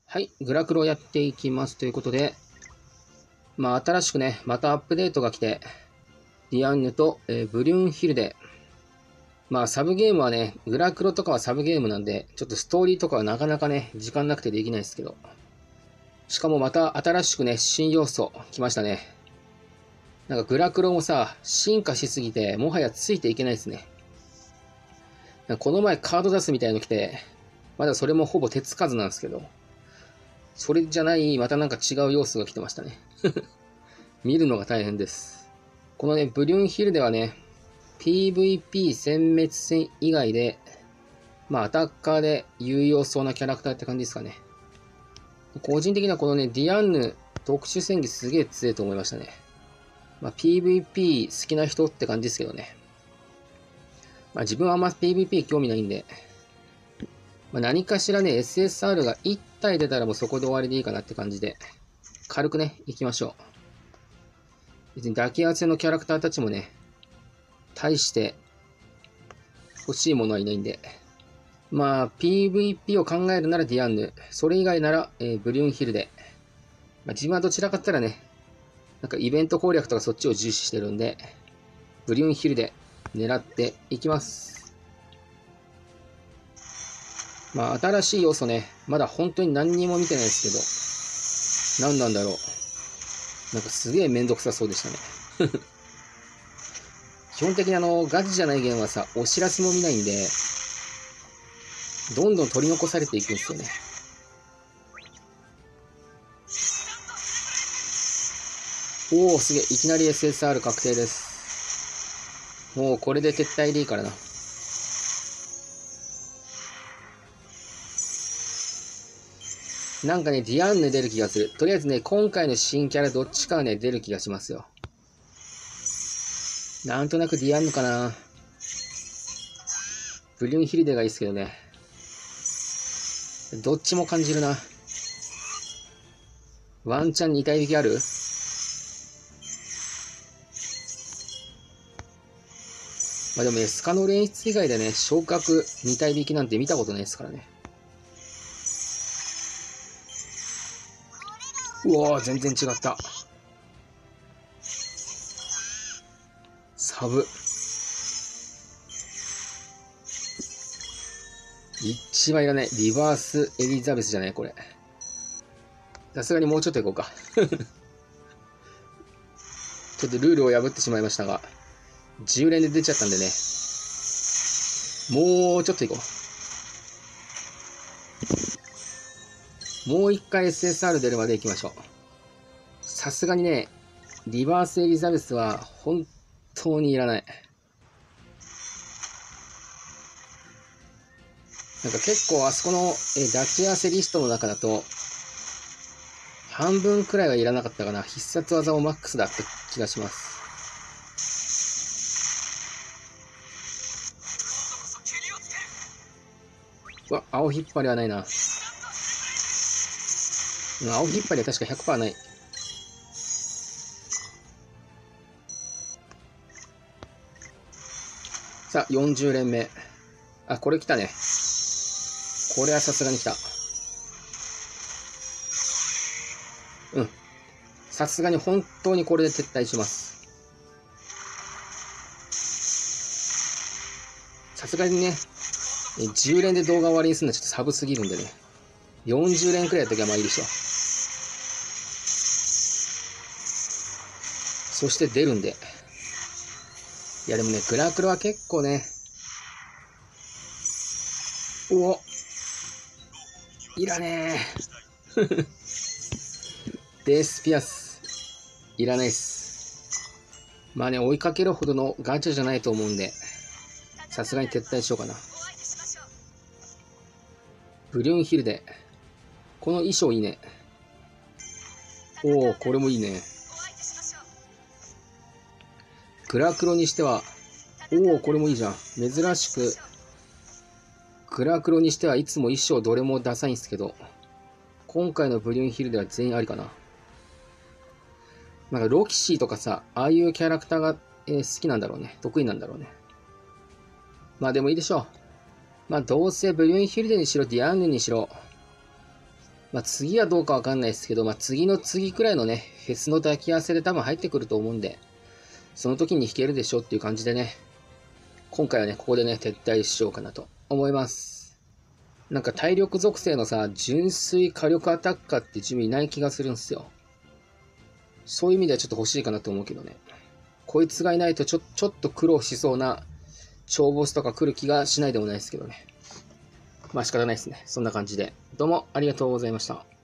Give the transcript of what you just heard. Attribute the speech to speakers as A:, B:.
A: はい、グラクロやっていきますということで、新しくね、またアップデートが来て、ディアンヌと、ブリュンヒルデ。サブゲームはね、グラクロとかはサブゲームなんで、ちょっとストーリーとかはなかなかね、時間なくてできないですけど。しかもまた新しくね、新要素来ましたね。なんかグラクロもさ、進化しすぎて、もはやついていけないですね。この前カード出すみたいの来て、まだそれもほぼ手つかずなんですけど、それじゃない、またなんか違う要素が来てましたね。見るのが大変です。このね、ブリュンヒルではね、PVP 殲滅戦以外で、アタッカーで有用そうなキャラクターって感じですかね。個人的にはこのね、ディアンヌ特殊戦技すげえ強いと思いましたね。PVP 好きな人って感じですけどね。自分はあんま PVP 興味ないんで、何かしらね、SSR が1体出たらもうそこで終わりでいいかなって感じで、軽くね、行きましょう。別に抱き合わせのキャラクターたちもね、大して欲しいものはいないんで。PVP を考えるならディアンヌ。それ以外なら、ブリュンヒルデ。自分はどちらかって言ったらね、なんかイベント攻略とかそっちを重視してるんで、ブリュンヒルデ狙っていきます。新しい要素ね、まだ本当に何にも見てないですけど、何なんだろう。なんかすげえめんどくさそうでしたね。基本的にガチじゃないゲームはさ、お知らせも見ないんで、どんどん取り残されていくんですよね。おお、すげえ。いきなり SSR 確定です。もうこれで撤退でいいからな。なんかね、ディアンヌ出る気がする。とりあえずね、今回の新キャラどっちかはね、出る気がしますよ。なんとなくディアンヌかな。ブリュンヒルデがいいですけどね。どっちも感じるな。ワンチャン2体引きある？でもエスカの演出以外でね、昇格2体引きなんて見たことないですからね。うわー、全然違った。サブ。一番いらない。リバースエリザベスじゃないこれ。さすがにもうちょっといこうか。ちょっとルールを破ってしまいましたが、10連で出ちゃったんでね。もうちょっといこう。もう一回 SSR 出るまで行きましょう。さすがにね、リバースエリザベスは本当にいらない。なんか結構あそこの抱き合わせリストの中だと、半分くらいはいらなかったかな。必殺技をマックスだった気がします。うわ、青引っ張りはないな。青引っ張りは確か 100% ない。さあ、40連目。あ、これ来たね。これはさすがに来た。うん。さすがに本当にこれで撤退します。さすがにね、10連で動画終わりにするのはちょっとサブすぎるんでね。40連くらいやった時はまあいいでしょう。そして出るんで。いやでもね、グラクロは結構ね、おおいらねえ。デスピアス。いらないっす。追いかけるほどのガチャじゃないと思うんで、さすがに撤退しようかな。ブリュンヒルデ。この衣装いいね。おお、これもいいね。グラクロにしては、おお、これもいいじゃん。珍しく、グラクロにしてはいつも衣装どれもダサいんですけど、今回のブリュンヒルデは全員ありかな。なんかロキシーとかさ、ああいうキャラクターが、好きなんだろうね。得意なんだろうね。でもいいでしょう。どうせブリュンヒルデにしろ、ディアンヌにしろ、 まあ次はどうかわかんないですけど、まあ次の次くらいのね、フェスの抱き合わせで多分入ってくると思うんで、その時に弾けるでしょっていう感じでね、今回はね、ここでね、撤退しようかなと思います。なんか体力属性のさ、純粋火力アタッカーって地味いない気がするんですよ。そういう意味ではちょっと欲しいかなと思うけどね。こいつがいないとちょっと苦労しそうな超ボスとか来る気がしないでもないですけどね。まあ仕方ないですね。そんな感じで。どうもありがとうございました。